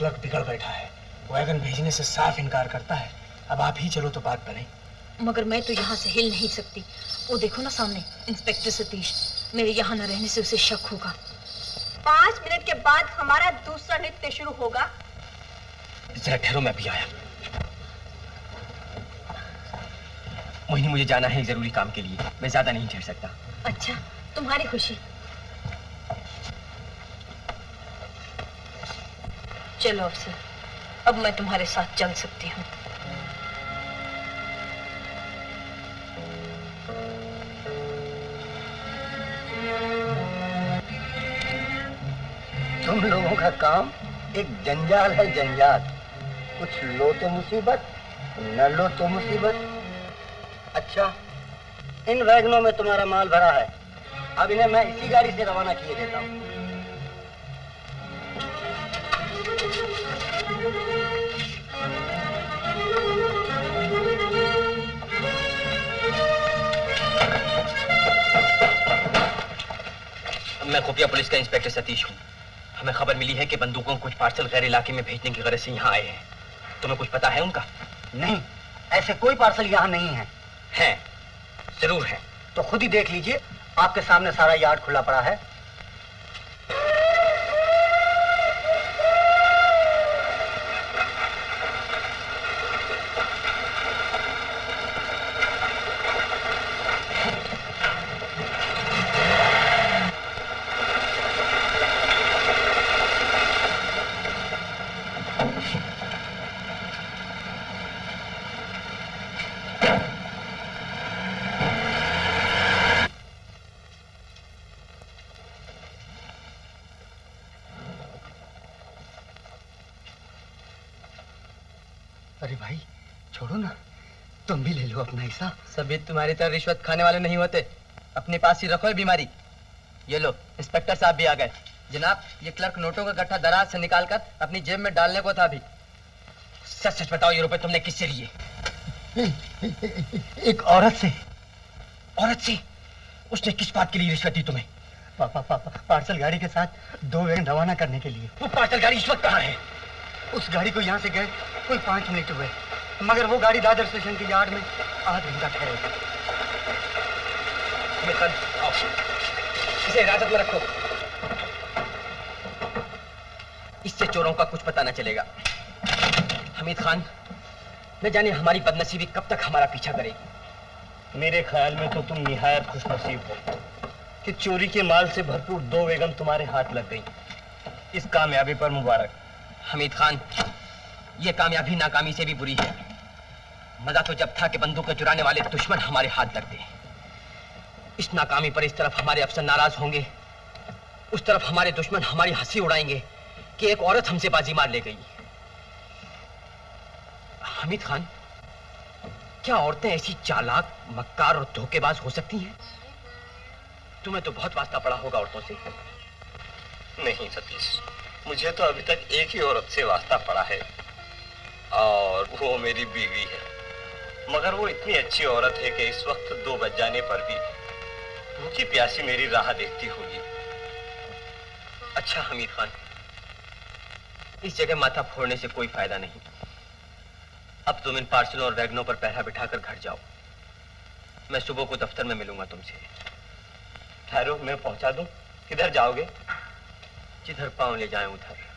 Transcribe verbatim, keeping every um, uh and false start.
Clerk बिगड़ बैठा है, वैगन भेजने से साफ इनकार करता है। अब आप ही चलो तो बात बने। मगर मैं तो यहाँ से हिल नहीं सकती। वो देखो ना सामने इंस्पेक्टर सतीश, मेरे यहाँ न रहने से उसे शक होगा। पाँच मिनट के बाद हमारा दूसरा नृत्य शुरू होगा। जरा ठहरो, मैं अभी आया। मोहिनी, मुझे जाना है एक जरूरी काम के लिए, मैं ज्यादा नहीं ठहर सकता। अच्छा, तुम्हारी खुशी। चलो अफसर, अब मैं तुम्हारे साथ चल सकती हूँ। तुम लोगों का काम एक जंजाल है, जंजाल। कुछ लो तो मुसीबत, न लो तो मुसीबत। अच्छा, इन वैगनों में तुम्हारा माल भरा है, अब इन्हें मैं इसी गाड़ी से रवाना किए देता हूँ। मैं खुफिया पुलिस का इंस्पेक्टर सतीश हूँ। हमें खबर मिली है कि बंदूकों कुछ पार्सल गैर इलाके में भेजने की गरज से यहाँ आए हैं। तुम्हें कुछ पता है उनका? नहीं, ऐसे कोई पार्सल यहाँ नहीं है। हैं, जरूर है। तो खुद ही देख लीजिए, आपके सामने सारा यार्ड खुला पड़ा है। अरे भाई छोड़ो ना, तुम भी ले लो अपना हिस्सा। सभी तुम्हारी तरह रिश्वत खाने वाले नहीं होते, अपने पास ही रखो ये बीमारी। ये लो, इंस्पेक्टर साहब भी आ गए। जनाब, ये क्लर्क नोटों का गट्ठा दराज से निकालकर अपनी जेब में डालने को था। भी सच सच बताओ, ये रुपए तुमने किससे लिए? एक औरत से। औरत से? उसने किस बात के लिए रिश्वत दी तुम्हें? पापा पापा पार्सल गाड़ी के साथ दो वैगन रवाना करने के लिए। वो पार्सल गाड़ी इस वक्त कहाँ है? उस गाड़ी को यहाँ से गए कोई पांच मिनट हुए, मगर वो गाड़ी दादर स्टेशन के यार्ड में आध घंटा ठहरे। इसे हिरासत में रखो, इससे चोरों का कुछ पता न चलेगा। हमीद खान, न जाने हमारी बदनसीबी कब तक हमारा पीछा करेगी। मेरे ख्याल में तो तुम निहायत खुशनसीब हो कि चोरी के माल से भरपूर दो बेगम तुम्हारे हाथ लग गई। इस कामयाबी पर मुबारक। हमीद खान, ये कामयाबी नाकामी से भी बुरी है। मजा तो जब था कि बंदूक चुराने वाले दुश्मन हमारे हाथ लगते। इस नाकामी पर इस तरफ हमारे अफसर नाराज होंगे, उस तरफ हमारे दुश्मन हमारी हंसी उड़ाएंगे कि एक औरत हमसे बाजी मार ले गई। हमीद खान, क्या औरतें ऐसी चालाक, मक्कार और धोखेबाज हो सकती हैं? तुम्हें तो बहुत वास्ता पड़ा होगा औरतों से। नहीं सतीश, मुझे तो अभी तक एक ही औरत से वास्ता पड़ा है और वो मेरी बीवी है। मगर वो इतनी अच्छी औरत है कि इस वक्त दो बज जाने पर भी भूखी प्यासी मेरी राह देखती होगी। अच्छा हमीद खान, इस जगह माथा फोड़ने से कोई फायदा नहीं। अब तुम इन पार्सलों और वैगनों पर पहरा बिठाकर घर जाओ। मैं सुबह को दफ्तर में मिलूंगा तुमसे। ठहरो, मैं पहुंचा दूं। किधर जाओगे? जिधर पांव ले जाएं उधर।